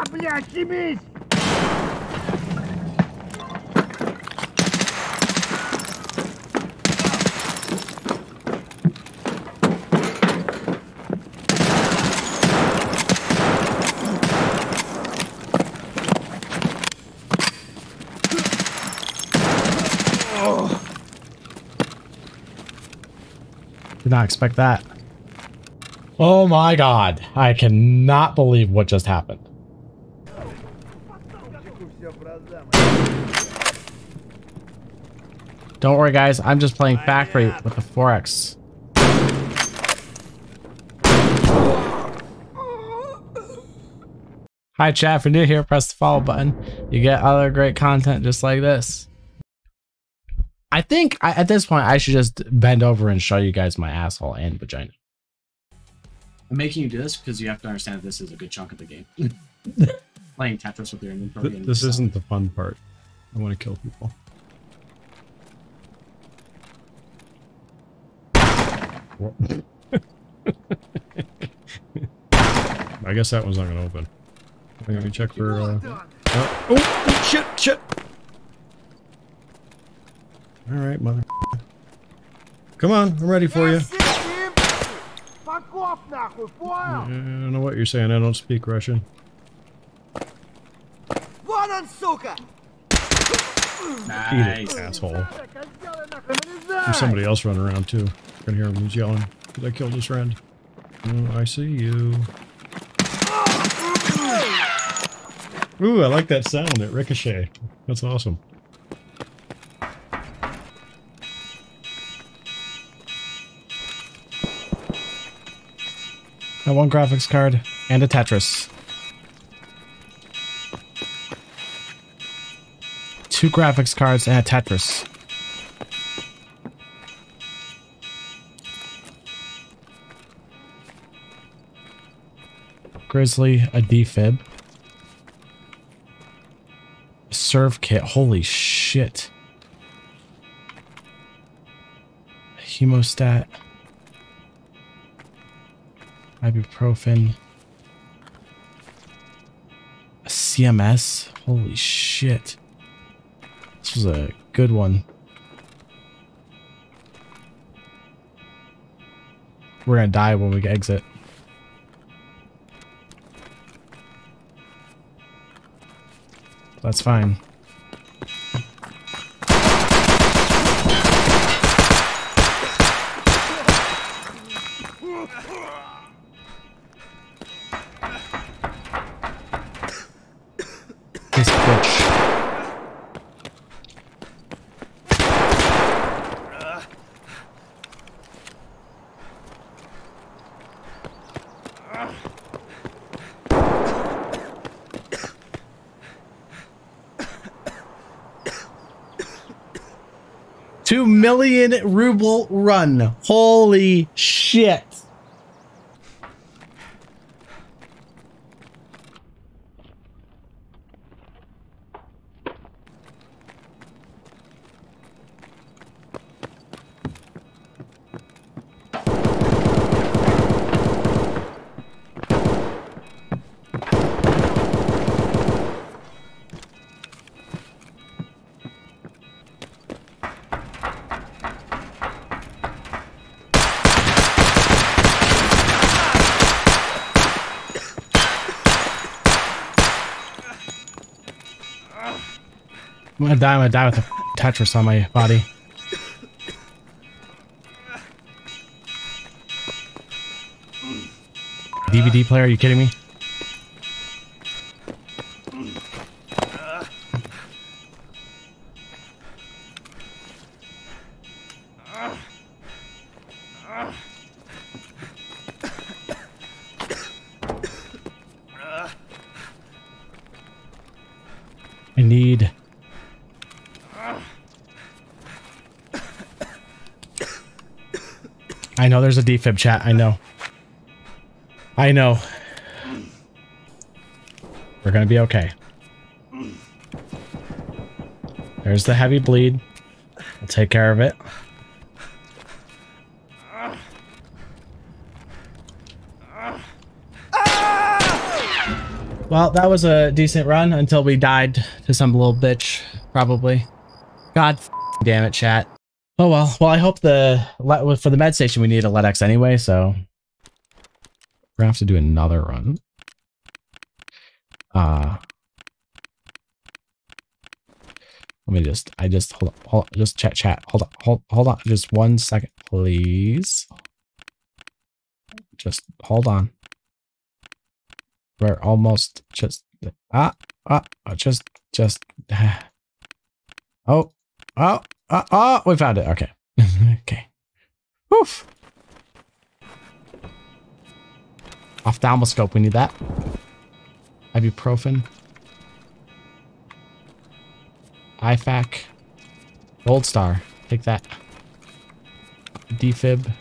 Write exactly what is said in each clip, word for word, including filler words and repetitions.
Did not expect that. Oh my god. I cannot believe what just happened. Don't worry guys, I'm just playing Factory with the four X. Hi chat, if you're new here, press the follow button. You get other great content just like this. I think I, at this point I should just bend over and show you guys my asshole and vagina. I'm making you do this because you have to understand that this is a good chunk of the game. Playing Tetris with your inventory. Th this isn't the fun part. I want to kill people. I guess that one's not gonna open. Let me check for. Uh, uh, oh shit! Shit! All right, mother. Come on, I'm ready for you. I don't know what you're saying. I don't speak Russian. Nice. Eat it, asshole. There's somebody else running around too. I can hear him. He's yelling because I killed his friend. Oh, I see you. Ooh, I like that sound. It ricochet. That's awesome. I want graphics card and a Tetris. Two graphics cards and a Tetris. Grizzly, a defib. Serve kit. Holy shit. Hemostat. Ibuprofen. A C M S. Holy shit. This was a good one. We're gonna die when we exit. That's fine. This bitch. Two million ruble run. Holy shit. I'm gonna die, I'm gonna die with a Tetris on my body. D V D player, are you kidding me? I need... I know there's a defib chat, I know. I know. We're gonna be okay. There's the heavy bleed. I'll take care of it. Well, that was a decent run until we died to some little bitch, probably. God damn it, chat. Oh well. Well, I hope the for the med station we need a L E D X anyway, so we're gonna have to do another run. Uh let me just I just hold on, hold on, just chat chat. Hold on, hold hold on, just one second, please. Just hold on. We're almost just ah ah just just oh oh oh oh we found it. Okay. Okay. Woof. Ophthalmoscope, we need that. Ibuprofen. I FAC. Gold Star. Take that. Defib.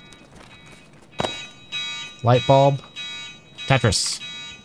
Light bulb. Tetris.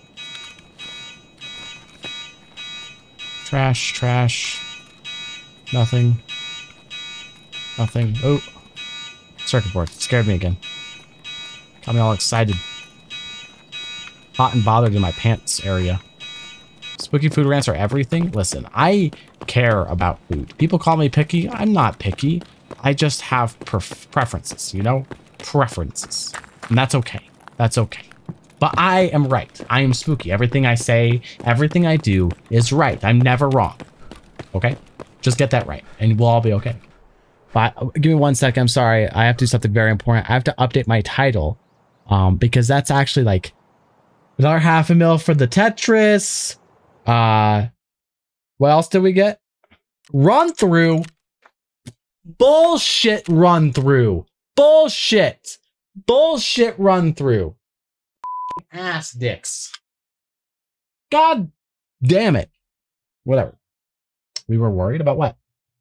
Trash, trash. Nothing. Nothing. Oh. Circuit board. Scared me again. Got me all excited. Hot and bothered in my pants area. Spooky food rants are everything? Listen, I care about food. People call me picky. I'm not picky. I just have pref preferences, you know? Preferences. And that's okay. That's okay. But I am right. I am spooky. Everything I say, everything I do is right. I'm never wrong. Okay? Just get that right, and we'll all be okay. But give me one second. I'm sorry. I have to do something very important. I have to update my title, um, because that's actually like another half a mil for the Tetris. Uh, what else did we get? Run through. Bullshit run through. Bullshit. Bullshit run through. Ass dicks. God damn it. Whatever. We were worried about what?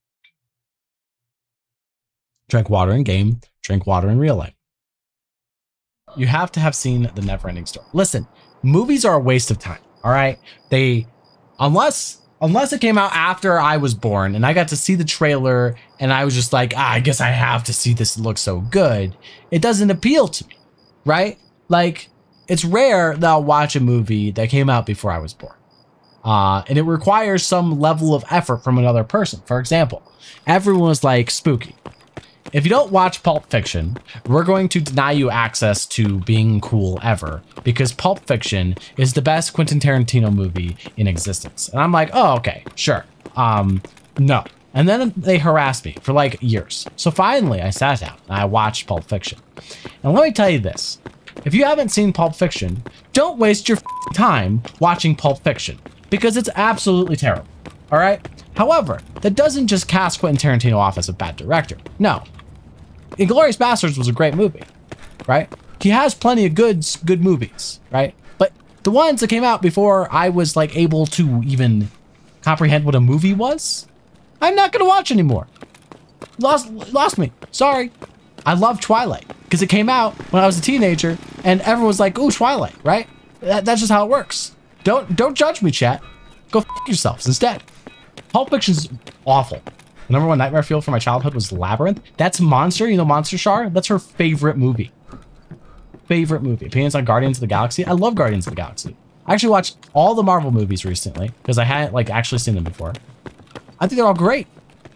Drink water in game, drink water in real life. You have to have seen The Neverending Story. Listen, movies are a waste of time, all right? They, unless, unless it came out after I was born and I got to see the trailer and I was just like, ah, I guess I have to see this, it looks so good. It doesn't appeal to me, right? Like, it's rare that I'll watch a movie that came out before I was born. Uh, and it requires some level of effort from another person. For example, everyone was like, spooky. If you don't watch Pulp Fiction, we're going to deny you access to being cool ever, because Pulp Fiction is the best Quentin Tarantino movie in existence. And I'm like, oh, okay, sure. Um, no. And then they harassed me for like years. So finally I sat down and I watched Pulp Fiction. And let me tell you this. If you haven't seen Pulp Fiction, don't waste your time watching Pulp Fiction, because it's absolutely terrible. All right. However, that doesn't just cast Quentin Tarantino off as a bad director. No. Inglourious Basterds was a great movie, right? He has plenty of good, good movies, right? But the ones that came out before I was like able to even comprehend what a movie was, I'm not gonna watch anymore. Lost, lost me. Sorry. I love Twilight because it came out when I was a teenager, and everyone was like, "Ooh, Twilight," right? That, that's just how it works. Don't, don't judge me, chat. Go f yourselves instead. Pulp Fiction's awful. The number one nightmare fuel for my childhood was Labyrinth. That's Monster. You know Monster Char? That's her favorite movie. Favorite movie. Opinions on Guardians of the Galaxy? I love Guardians of the Galaxy. I actually watched all the Marvel movies recently because I hadn't like actually seen them before. I think they're all great.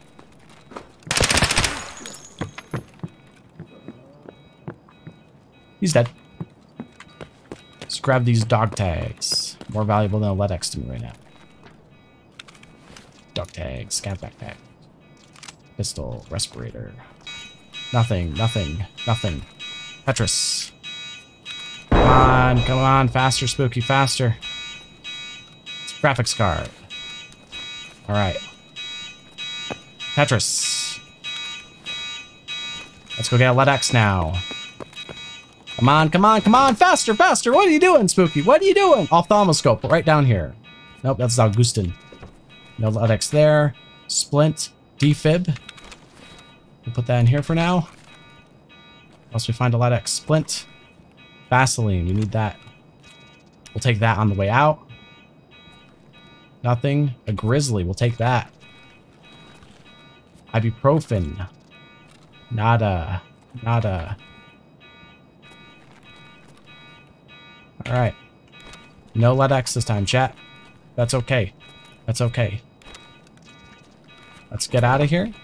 He's dead. Let's grab these dog tags. More valuable than a L E D X to me right now. Dog tags, scan backpack. Pistol, respirator. Nothing, nothing, nothing. Tetris. Come on, come on, faster, spooky, faster. It's a graphics card. All right. Tetris. Let's go get a L E D X now. Come on, come on, come on, faster, faster. What are you doing, Spooky? What are you doing? Ophthalmoscope, right down here. Nope, that's Augustin. No L E D X there. Splint, defib. We'll put that in here for now. Once we find a L E D X, splint. Vaseline, we need that. We'll take that on the way out. Nothing. A grizzly, we'll take that. Ibuprofen. Nada. Nada. All right. No let X this time, chat. That's okay. That's okay. Let's get out of here.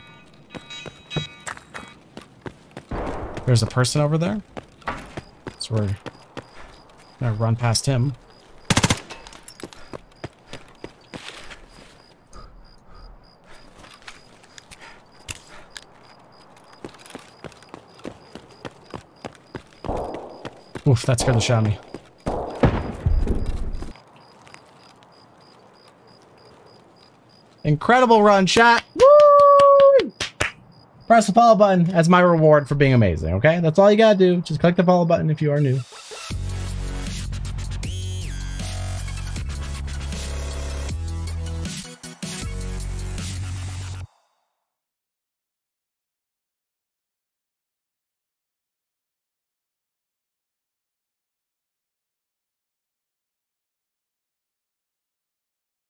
There's a person over there. So we're gonna run past him. Oof, that scared the shit out of me. Incredible run, chat. Woo! Press the follow button as my reward for being amazing, okay? That's all you gotta do. Just click the follow button if you are new.